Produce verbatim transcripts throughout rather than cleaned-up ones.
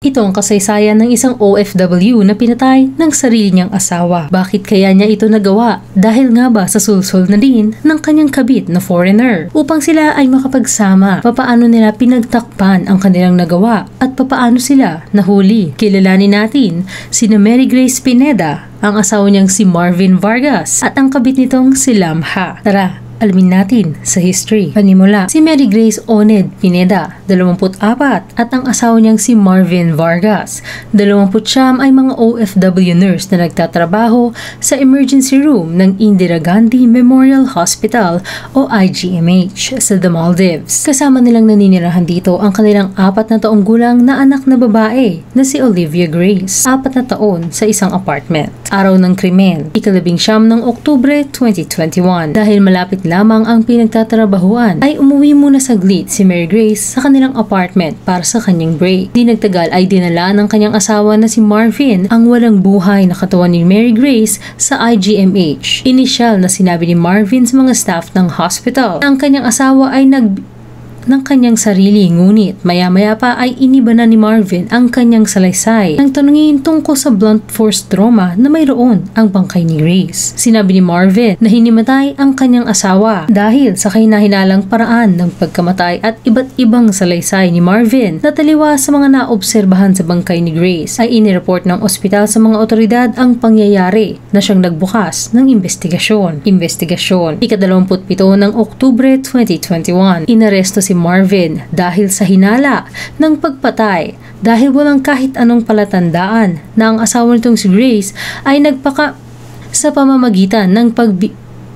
Ito ang kasaysayan ng isang O F W na pinatay ng sarili niyang asawa. Bakit kaya niya ito nagawa? Dahil nga ba sa sulsol na din ng kanyang kabit na foreigner? Upang sila ay makapagsama, papaano nila pinagtakpan ang kanilang nagawa at papaano sila nahuli? Kilalanin natin sina Mary Grace Pineda, ang asawa niyang si Marvin Vargas at ang kabit nitong si Lamha. Tara, alamin natin sa history. Panimula, si Mary Grace Oned Pineda, dalawampu't apat, at ang asawa niyang si Marvin Vargas, dalawampu't siyam, ay mga O F W nurse na nagtatrabaho sa emergency room ng Indira Gandhi Memorial Hospital o I G M H sa The Maldives. Kasama nilang naninirahan dito ang kanilang apat na taong gulang na anak na babae na si Olivia Grace, apat na taon, sa isang apartment. Araw ng krimen, ikalabing siyam ng Oktubre twenty twenty-one. Dahil malapit lamang ang pinagtatrabahuan, ay umuwi muna saglit si Mary Grace sa kanilang apartment para sa kanyang break. Di nagtagal ay dinala ng kanyang asawa na si Marvin ang walang buhay na katawan ni Mary Grace sa I G M H. Inisyal na sinabi ni Marvin sa mga staff ng hospital na ang kanyang asawa ay nag ng kanyang sarili, ngunit maya-maya pa ay iniba na ni Marvin ang kanyang salaysay nang tanungin tungkol sa blunt force trauma na mayroon ang bangkay ni Grace. Sinabi ni Marvin na hinimatay ang kanyang asawa dahil sa kahinahinalang paraan ng pagkamatay at iba't ibang salaysay ni Marvin na taliwa sa mga naobserbahan sa bangkay ni Grace, ay inireport ng ospital sa mga otoridad ang pangyayari na siyang nagbukas ng investigasyon. Investigasyon. Ikadalawamput pito ng Oktubre twenty twenty-one, inaresto si Marvin dahil sa hinala ng pagpatay dahil walang kahit anong palatandaan na ang asawa nitong si Grace ay nagpaka sa pamamagitan ng pagbi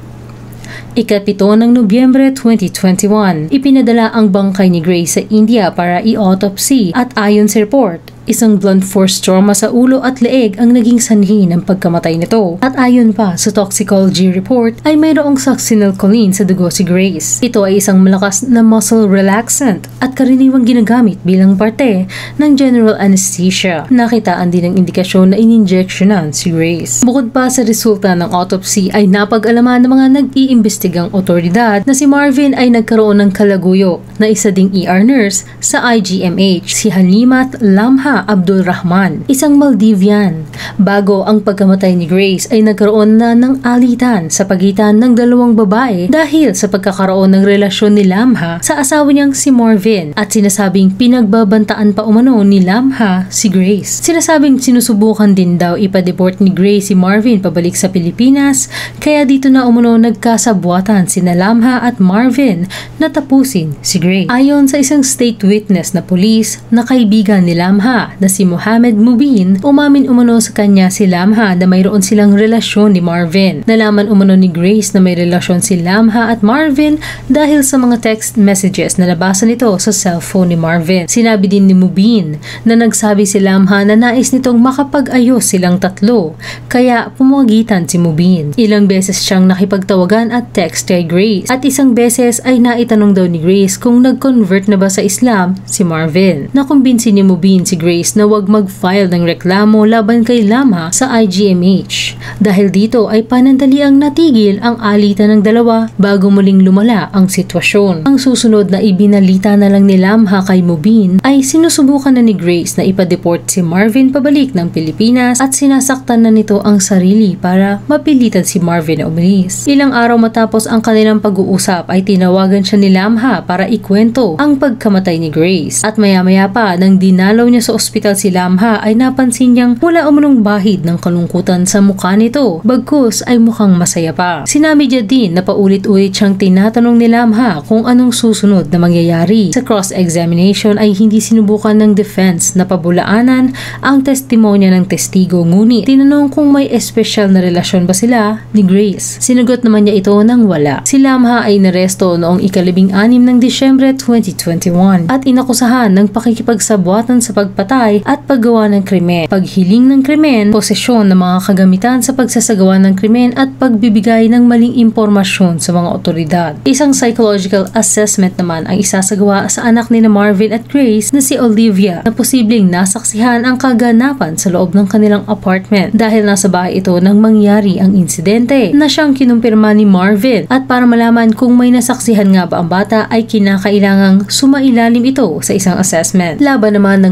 Ikapito ng Nobyembre twenty twenty-one, ipinadala ang bangkay ni Grace sa India para i-autopsy at ayon sa report, isang blunt force trauma sa ulo at leeg ang naging sanhi ng pagkamatay nito. At ayon pa sa toxicology report ay mayroong succinylcholine sa dugo si Grace. Ito ay isang malakas na muscle relaxant at karaniwang ginagamit bilang parte ng general anesthesia. Nakitaan din ang indikasyon na ininjectionan si Grace. Bukod pa sa resulta ng autopsy ay napag-alaman ng mga nag-iimbestigang otoridad na si Marvin ay nagkaroon ng kalaguyo na isa ding E R nurse sa I G M H, si Halimat Lamha Abdul Rahman, isang Maldivian. Bago ang pagkamatay ni Grace ay nagkaroon na ng alitan sa pagitan ng dalawang babae dahil sa pagkakaroon ng relasyon ni Lamha sa asawa niyang si Marvin at sinasabing pinagbabantaan pa umano ni Lamha si Grace. Sinasabing sinusubukan din daw ipa-deport ni Grace si Marvin pabalik sa Pilipinas, kaya dito na umano nagkasabwatan sina Lamha at Marvin na tapusin si Grace. Ayon sa isang state witness na pulis na kaibigan ni Lamha na si Mohamed Mubin, umamin umano sa kanya si Lamha na mayroon silang relasyon ni Marvin. Nalaman umano ni Grace na may relasyon si Lamha at Marvin dahil sa mga text messages na nabasa nito sa cellphone ni Marvin. Sinabi din ni Mubin na nagsabi si Lamha na nais nitong makapag-ayos silang tatlo, kaya pumagitan si Mubin. Ilang beses siyang nakipagtawagan at text kay Grace at isang beses ay naitanong daw ni Grace kung nag-convert na ba sa Islam si Marvin. Nakumbinsi ni Mubin si Grace na wag mag-file ng reklamo laban kay Lamha sa I G M H dahil dito ay panandaliang natigil ang alitan ng dalawa bago muling lumala ang sitwasyon. Ang susunod na ibinalita na lang ni Lamha kay Mubin ay sinusubukan na ni Grace na ipa-deport si Marvin pabalik ng Pilipinas at sinasaktan na nito ang sarili para mapilitan si Marvin na umalis. Ilang araw matapos ang kanilang pag-uusap ay tinawagan siya ni Lamha para ikwento ang pagkamatay ni Grace at maya-maya pa nang dinalaw niya sa ospital si Lamha ay napansin niyang wala umunong bahid ng kalungkutan sa mukha nito, bagkus ay mukhang masaya pa. Sinabi niya din na paulit-ulit siyang tinatanong ni Lamha kung anong susunod na mangyayari. Sa cross-examination ay hindi sinubukan ng defense na pabulaanan ang testimonya ng testigo, ngunit tinanong kung may espesyal na relasyon ba sila ni Grace. Sinagot naman niya ito ng wala. Si Lamha ay naresto noong ikalabing anim ng Disyembre twenty twenty-one at inakusahan ng pakikipagsabwatan sa pagpatay at paggawa ng krimen, paghiling ng krimen, posesyon ng mga kagamitan sa pagsasagawa ng krimen at pagbibigay ng maling impormasyon sa mga otoridad. Isang psychological assessment naman ang isasagawa sa anak ni Marvin at Grace na si Olivia na posibleng nasaksihan ang kaganapan sa loob ng kanilang apartment dahil nasa bahay ito nang mangyari ang insidente na siyang kinumpirma ni Marvin, at para malaman kung may nasaksihan nga ba ang bata ay kinakailangang sumailalim ito sa isang assessment. Laban naman ng lawyer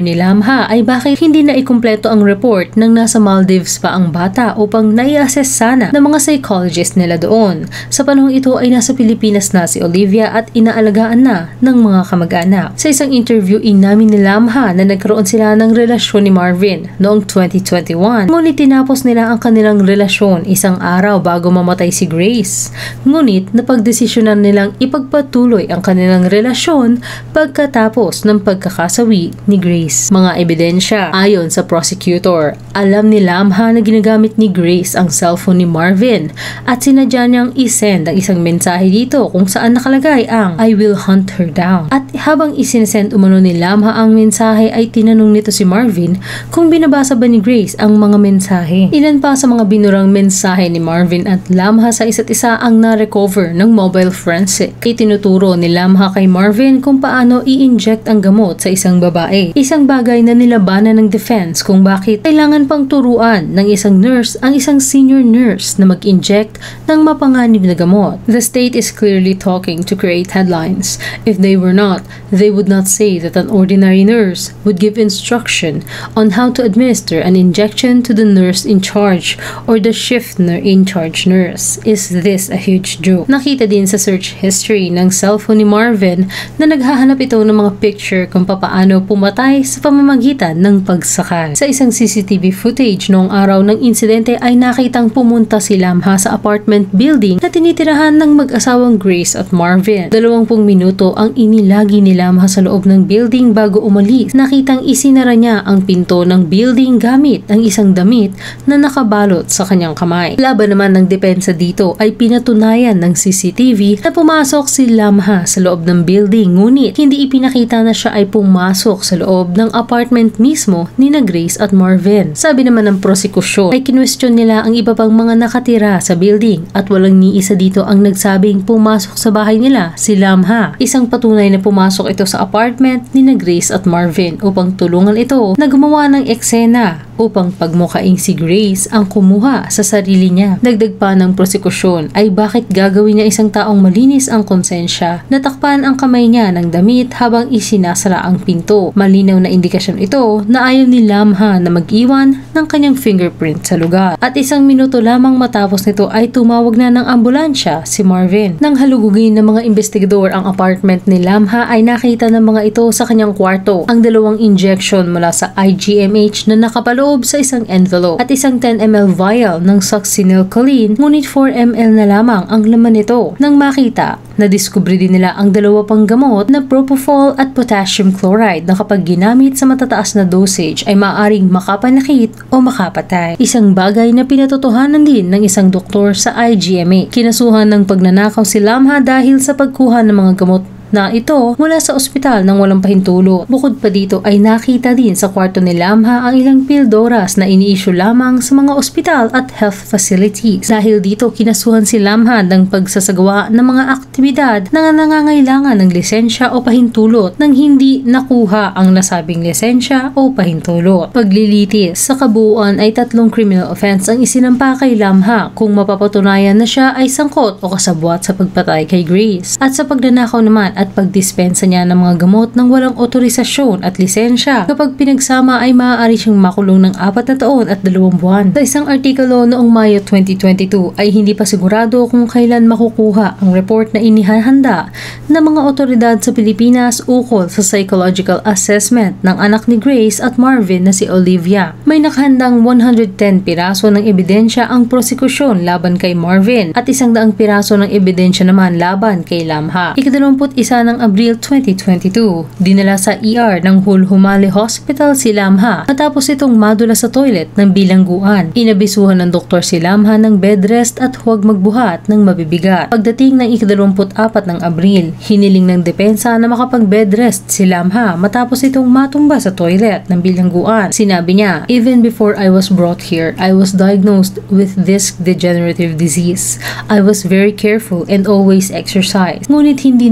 ni Lamha ay bakit hindi na ikumpleto ang report nang nasa Maldives pa ang bata upang nai-assess sana ng mga psychologist nila doon. Sa panahong ito ay nasa Pilipinas na si Olivia at inaalagaan na ng mga kamag-anak. Sa isang interview inamin ni Lamha na nagkaroon sila ng relasyon ni Marvin noong twenty twenty-one. Ngunit tinapos nila ang kanilang relasyon isang araw bago mamatay si Grace. Ngunit napagdesisyonan nilang ipagpatuloy ang kanilang relasyon pagkatapos ng pagkakasawi ni Grace. Mga ebidensya ayon sa prosecutor, alam ni Lamha na ginagamit ni Grace ang cellphone ni Marvin at sinadya niyang isend ang isang mensahe dito kung saan nakalagay ang I will hunt her down. At habang isinesend umano ni Lamha ang mensahe ay tinanong nito si Marvin kung binabasa ba ni Grace ang mga mensahe. Ilan pa sa mga binurang mensahe ni Marvin at Lamha sa isa't isa ang na-recover ng mobile forensic. Itinuturo ni Lamha kay Marvin kung paano i-inject ang gamot sa isang babae. Isang bagay na nilabanan ng defense kung bakit kailangan pang turuan ng isang nurse ang isang senior nurse na mag-inject ng mapanganib na gamot. The state is clearly talking to create headlines. If they were not, they would not say that an ordinary nurse would give instruction on how to administer an injection to the nurse in charge or the shift in charge nurse. Is this a huge joke? Nakita din sa search history ng cellphone ni Marvin na naghahanap ito ng mga picture kung papaano pumatay sa pamamagitan ng pagsakal. Sa isang C C T V footage noong araw ng insidente ay nakitang pumunta si Lamha sa apartment building na tinitirahan ng mag-asawang Grace at Marvin. Dalawampung minuto ang inilagi ni Lamha sa loob ng building bago umalis. Nakitang isinara niya ang pinto ng building gamit ang isang damit na nakabalot sa kanyang kamay. Laban naman ng depensa dito ay pinatunayan ng C C T V na pumasok si Lamha sa loob ng building ngunit hindi ipinakita na siya ay pumasok sa loob ng apartment mismo ni na Grace at Marvin. Sabi naman ng prosekusyon ay kinwestiyon nila ang iba pang mga nakatira sa building at walang ni isa dito ang nagsabing pumasok sa bahay nila si Lamha. Isang patunay na pumasok ito sa apartment ni na Grace at Marvin upang tulungan ito na gumawa ng eksena upang pagmukaing si Grace ang kumuha sa sarili niya. Dagdag pa ng prosekusyon ay bakit gagawin niya isang taong malinis ang konsensya na takpan ang kamay niya ng damit habang isinasara ang pinto. Malinaw na indikasyon ito na ayaw ni Lamha na mag-iwan ng kanyang fingerprint sa lugar. At isang minuto lamang matapos nito ay tumawag na ng ambulansya si Marvin. Nang halugugin ng mga investigador ang apartment ni Lamha ay nakita ng mga ito sa kanyang kwarto ang dalawang injection mula sa I G M H na nakapaloob sa isang envelope at isang ten milliliters vial ng succinylcholine ngunit four milliliters na lamang ang laman nito. Nang makita, nadiskubre din nila ang dalawa pang gamot na propofol at potassium chloride na kapag ginamit sa matataas na dosage ay maaaring makapanakit o makapatay. Isang bagay na pinatotohanan din ng isang doktor sa I G M A. Kinasuhan ng pagnanakaw si Lamha dahil sa pagkuha ng mga gamot na ito mula sa ospital ng walang pahintulot. Bukod pa dito ay nakita din sa kwarto ni Lamha ang ilang pildoras na ini-issue lamang sa mga ospital at health facilities. Dahil dito kinasuhan si Lamha ng pagsasagawa ng mga aktibidad na nangangailangan ng lisensya o pahintulot nang hindi nakuha ang nasabing lisensya o pahintulot. Paglilitis sa kabuuan ay tatlong criminal offense ang isinampa kay Lamha kung mapapatunayan na siya ay sangkot o kasabwat sa pagpatay kay Grace. At sa pagnanakaw naman at pagdispensa niya ng mga gamot ng walang otorisasyon at lisensya. Kapag pinagsama ay maaari siyang makulong ng apat na taon at dalawang buwan. Sa isang artikulo noong Mayo twenty twenty-two ay hindi pa sigurado kung kailan makukuha ang report na inihahanda ng mga otoridad sa Pilipinas ukol sa psychological assessment ng anak ni Grace at Marvin na si Olivia. May nakahandang one hundred ten piraso ng ebidensya ang prosekusyon laban kay Marvin at isang daang piraso ng ebidensya naman laban kay Lamha. Ikadalawamput isa ng Abril twenty twenty-two, dinala sa E R ng Hulhumali Hospital si Lamha matapos itong madula sa toilet ng bilangguan. Inabisuhan ng doktor si Lamha ng bed rest at huwag magbuhat ng mabibigat. Pagdating ng ikadalawamput apat ng Abril, hiniling ng depensa na makapag-bed rest si Lamha matapos itong matumba sa toilet ng bilangguan. Sinabi niya, "Even before I was brought here, I was diagnosed with disc degenerative disease. I was very careful and always exercise." Ngunit hindi na niya umano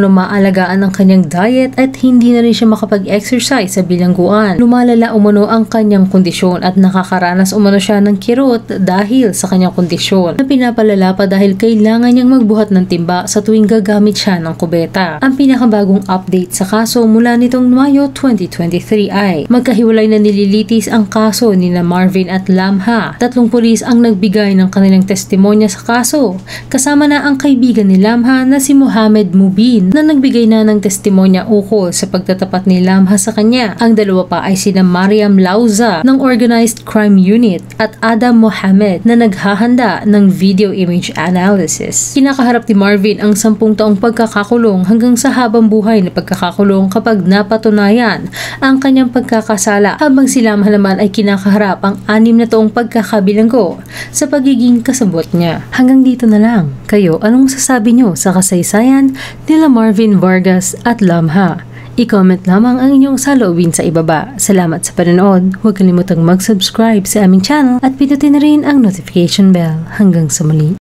na maalagaan ang kanyang diet at hindi na rin siya makapag-exercise sa bilangguan. Lumalala umano ang kanyang kondisyon at nakakaranas umano siya ng kirot dahil sa kanyang kondisyon na pinapalala pa dahil kailangan niyang magbuhat ng timba sa tuwing gagamit siya ng kubeta. Ang pinakabagong update sa kaso mula nitong Mayo twenty twenty-three ay magkahiwalay na nililitis ang kaso ni na Marvin at Lamha. Tatlong pulis ang nagbigay ng kanilang testimonya sa kaso, kasama na ang kaibigan ni Lamha na si Mohamed Mubin na nagbigay na ng testimonya ukol sa pagtatapat ni Lamha sa kanya. Ang dalawa pa ay sina Mariam Lauza ng Organized Crime Unit at Adam Mohamed na naghahanda ng video image analysis. Kinakaharap ni Marvin ang sampung taong pagkakakulong hanggang sa habang buhay na pagkakakulong kapag napatunayan ang kanyang pagkakasala, habang si Lamha naman ay kinakaharap ang anim na taong pagkakabilanggo sa pagiging kasabot niya. Hanggang dito na lang. Kayo, anong masasabi nyo sa kasaysayan nila Marvin Vargas at Lamha? I-comment lamang ang inyong saloobin sa ibaba. Salamat sa panonood. Huwag kalimutang mag-subscribe sa aming channel at pindutin na rin ang notification bell. Hanggang sa muli.